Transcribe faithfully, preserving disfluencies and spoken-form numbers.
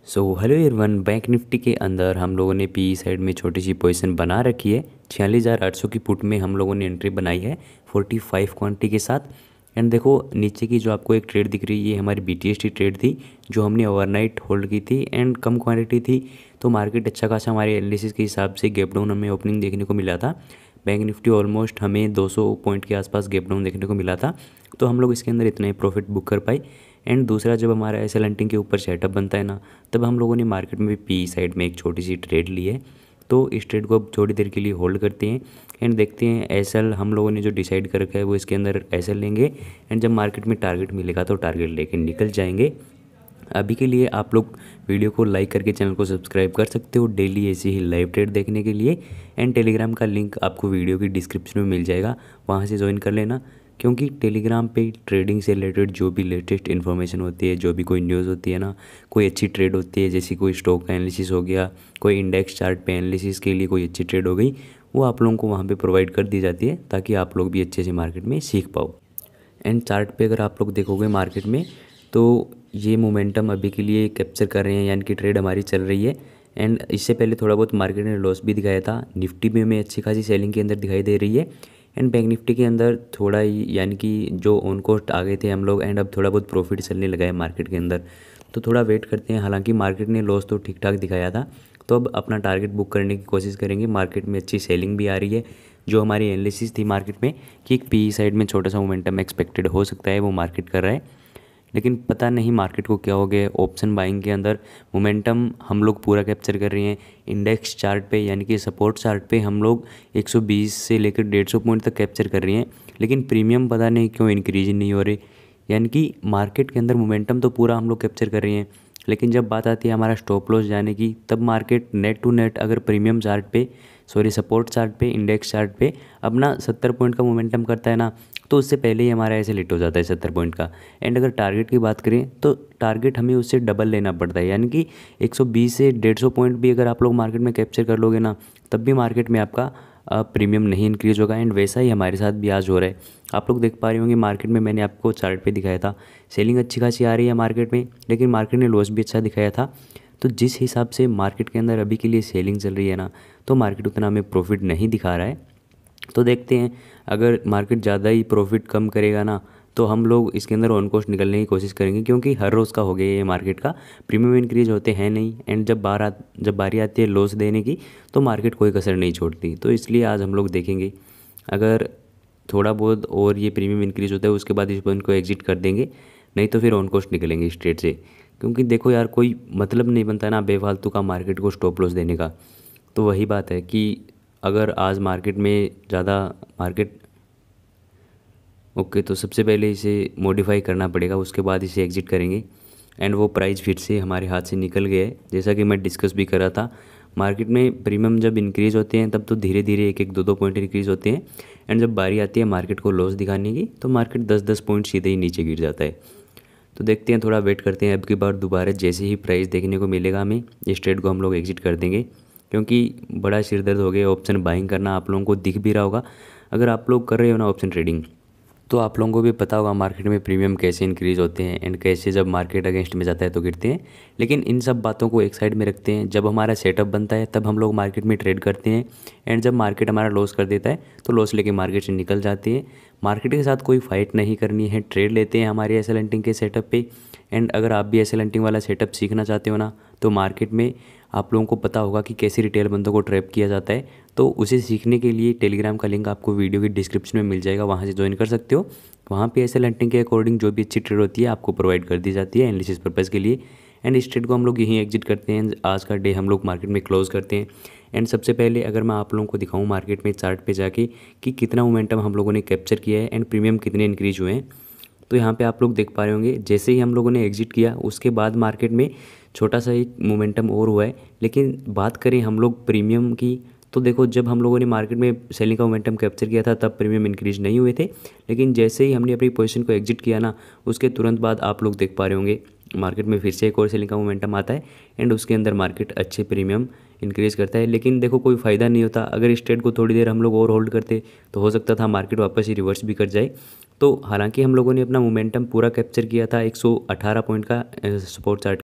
सो hello everyone, bank Nifty के अंदर हम लोगों ने पी साइड में छोटी सी पोजीशन बना रखी है। छियालीस हज़ार आठ सौ की पुट में हम लोगों ने एंट्री बनाई है पैंतालीस क्वांटिटी के साथ। एंड देखो नीचे की जो आपको एक ट्रेड दिख रही है, ये हमारी B T S T trade थी जो हमने ओवरनाइट होल्ड की थी एंड कम क्वांटिटी थी। तो मार्केट अच्छा खासा हमारे एनालिसिस के हिसाब से गैप डाउन हमें ओपनिंग देखने को मिला था। बैंक निफ्टी ऑलमोस्ट हमें दो सौ पॉइंट के आसपास गैप डाउन देखने को मिला था, तो हम लोग इसके अंदर इतना ही प्रॉफिट बुक कर पाए। एंड दूसरा, जब हमारा एस एल हंटिंग के ऊपर सेटअप बनता है ना, तब हम लोगों ने मार्केट में भी पी साइड में एक छोटी सी ट्रेड ली है। तो इस ट्रेड को अब थोड़ी देर के लिए होल्ड करते हैं एंड देखते हैं एस एल हम लोगों ने जो डिसाइड कर रखा है वो इसके अंदर एस एल लेंगे। एंड जब मार्केट में टारगेट मिलेगा तो टारगेट लेके निकल जाएंगे। अभी के लिए आप लोग वीडियो को लाइक करके चैनल को सब्सक्राइब कर सकते हो डेली ऐसी ही लाइव ट्रेड देखने के लिए। एंड टेलीग्राम का लिंक आपको वीडियो की डिस्क्रिप्शन में मिल जाएगा, वहाँ से ज्वाइन कर लेना, क्योंकि टेलीग्राम पे ट्रेडिंग से रिलेटेड जो भी लेटेस्ट इन्फॉर्मेशन होती है, जो भी कोई न्यूज़ होती है ना, कोई अच्छी ट्रेड होती है, जैसे कोई स्टॉक का एनालिसिस हो गया, कोई इंडेक्स चार्ट पे एनालिसिस के लिए कोई अच्छी ट्रेड हो गई, वो आप लोगों को वहाँ पे प्रोवाइड कर दी जाती है ताकि आप लोग भी अच्छे से मार्केट में सीख पाओ। एंड चार्ट पे अगर आप लोग देखोगे मार्केट में, तो ये मोमेंटम अभी के लिए कैप्चर कर रहे हैं, यानी कि ट्रेड हमारी चल रही है। एंड इससे पहले थोड़ा बहुत मार्केट ने लॉस भी दिखाया था। निफ्टी में हमें अच्छी खासी सेलिंग के अंदर दिखाई दे रही है। एंड बैंक निफ्टी के अंदर थोड़ा ही, यानी कि जो ऑन कोस्ट आ गए थे हम लोग, एंड अब थोड़ा बहुत प्रॉफिट चलने लगा है मार्केट के अंदर, तो थोड़ा वेट करते हैं। हालांकि मार्केट ने लॉस तो ठीक ठाक दिखाया था, तो अब अपना टारगेट बुक करने की कोशिश करेंगे। मार्केट में अच्छी सेलिंग भी आ रही है। जो हमारी एनालिसिस थी मार्केट में कि एक पी साइड में छोटा सा मोमेंटम एक्सपेक्टेड हो सकता है, वो मार्केट कर रहा है। लेकिन पता नहीं मार्केट को क्या हो गया। ऑप्शन बाइंग के अंदर मोमेंटम हम लोग पूरा कैप्चर कर रहे हैं। इंडेक्स चार्ट पे, यानी कि सपोर्ट चार्ट पे हम लोग एक सौ बीस से लेकर डेढ़ सौ पॉइंट तक कैप्चर कर रहे हैं, लेकिन प्रीमियम पता नहीं क्यों इंक्रीज नहीं हो रही। यानी कि मार्केट के अंदर मोमेंटम तो पूरा हम लोग कैप्चर कर रहे हैं, लेकिन जब बात आती है हमारा स्टॉप लॉस जाने की, तब मार्केट नेट टू नेट अगर प्रीमियम चार्ट पे, सॉरी सपोर्ट चार्ट पे, इंडेक्स चार्ट पे अपना सत्तर पॉइंट का मोमेंटम करता है ना, तो उससे पहले ही हमारा ऐसे लिट हो जाता है सत्तर पॉइंट का। एंड अगर टारगेट की बात करें तो टारगेट हमें उससे डबल लेना पड़ता है, यानी कि एक सौ बीस से डेढ़ सौ पॉइंट भी अगर आप लोग मार्केट में कैप्चर कर लोगे ना, तब भी मार्केट में आपका प्रीमियम नहीं इंक्रीज होगा। एंड वैसा ही हमारे साथ भी आज हो रहा है। आप लोग देख पा रहे होंगे मार्केट में, मैंने आपको चार्ट पे दिखाया था सेलिंग अच्छी खासी आ रही है मार्केट में, लेकिन मार्केट ने लॉस भी अच्छा दिखाया था। तो जिस हिसाब से मार्केट के अंदर अभी के लिए सेलिंग चल रही है ना, तो मार्केट उतना हमें प्रॉफिट नहीं दिखा रहा है। तो देखते हैं, अगर मार्केट ज़्यादा ही प्रॉफिट कम करेगा ना, तो हम लोग इसके अंदर ऑन कोस्ट निकलने की कोशिश करेंगे, क्योंकि हर रोज़ का हो गया ये मार्केट का, प्रीमियम इंक्रीज होते हैं नहीं। एंड जब बार आ जब बारी आती है लॉस देने की, तो मार्केट कोई कसर नहीं छोड़ती। तो इसलिए आज हम लोग देखेंगे, अगर थोड़ा बहुत और ये प्रीमियम इंक्रीज होता है उसके बाद इस पॉइंट को एग्जिट कर देंगे, नहीं तो फिर ऑन कोस्ट निकलेंगे इस ट्रेड से। क्योंकि देखो यार, कोई मतलब नहीं बनता ना बेफालतू का मार्केट को स्टॉप लॉस देने का। तो वही बात है कि अगर आज मार्केट में ज़्यादा मार्केट ओके, तो सबसे पहले इसे मॉडिफाई करना पड़ेगा, उसके बाद इसे एग्जिट करेंगे। एंड वो प्राइस फिर से हमारे हाथ से निकल गया है, जैसा कि मैं डिस्कस भी कर रहा था। मार्केट में प्रीमियम जब इंक्रीज़ होते हैं तब तो धीरे धीरे एक एक दो दो पॉइंट इंक्रीज़ होते हैं, एंड जब बारी आती है मार्केट को लॉस दिखाने की, तो मार्केट दस दस पॉइंट सीधे ही नीचे गिर जाता है। तो देखते हैं, थोड़ा वेट करते हैं। अब की बार दोबारा जैसे ही प्राइस देखने को मिलेगा हमें, इस ट्रेड को हम लोग एग्जिट कर देंगे, क्योंकि बड़ा सिर दर्द हो गया ऑप्शन बाइंग करना। आप लोगों को दिख भी रहा होगा, अगर आप लोग कर रहे हो ना ऑप्शन ट्रेडिंग, तो आप लोगों को भी पता होगा मार्केट में प्रीमियम कैसे इंक्रीज़ होते हैं एंड कैसे जब मार्केट अगेंस्ट में जाता है तो गिरते हैं। लेकिन इन सब बातों को एक साइड में रखते हैं। जब हमारा सेटअप बनता है तब हम लोग मार्केट में ट्रेड करते हैं, एंड जब मार्केट हमारा लॉस कर देता है तो लॉस लेके मार्केट से निकल जाते हैं। मार्केट के साथ कोई फाइट नहीं करनी है, ट्रेड लेते हैं हमारे एस एल हंटिंग के सेटअप पे। एंड अगर आप भी एस एल हंटिंग वाला सेटअप सीखना चाहते हो ना, तो मार्केट में आप लोगों को पता होगा कि कैसे रिटेल बंदों को ट्रैप किया जाता है। तो उसे सीखने के लिए टेलीग्राम का लिंक आपको वीडियो की डिस्क्रिप्शन में मिल जाएगा, वहाँ से ज्वाइन कर सकते हो। वहाँ पे एस एल हंटिंग के अकॉर्डिंग जो भी अच्छी ट्रेड होती है आपको प्रोवाइड कर दी जाती है एनालिसिस पर्पज़ के लिए। एंड इस ट्रेड को हम लोग यहीं एग्जिट करते हैं। आज का डे हम लोग मार्केट में क्लोज करते हैं। एंड सबसे पहले अगर मैं आप लोगों को दिखाऊँ मार्केट में चार्ट पे जाके कि कितना मोमेंटम हम लोगों ने कैप्चर किया है एंड प्रीमियम कितने इंक्रीज हुए हैं, तो यहाँ पे आप लोग देख पा रहे होंगे, जैसे ही हम लोगों ने एग्जिट किया उसके बाद मार्केट में छोटा सा एक मोमेंटम और हुआ है। लेकिन बात करें हम लोग प्रीमियम की, तो देखो जब हम लोगों ने मार्केट में सेलिंग का मोमेंटम कैप्चर किया था तब प्रीमियम इंक्रीज नहीं हुए थे, लेकिन जैसे ही हमने अपनी पोजीशन को एग्जिट किया ना, उसके तुरंत बाद आप लोग देख पा रहे होंगे मार्केट में फिर से एक और सेलिंग का मोमेंटम आता है, एंड उसके अंदर मार्केट अच्छे प्रीमियम इंक्रीज करता है। लेकिन देखो कोई फ़ायदा नहीं होता, अगर इस ट्रेड को थोड़ी देर हम लोग और होल्ड करते तो हो सकता था मार्केट वापस ही रिवर्स भी कर जाए। तो हालांकि हम लोगों ने अपना मोमेंटम पूरा कैप्चर किया था एक सौ अठारह पॉइंट का सपोर्ट चार्ट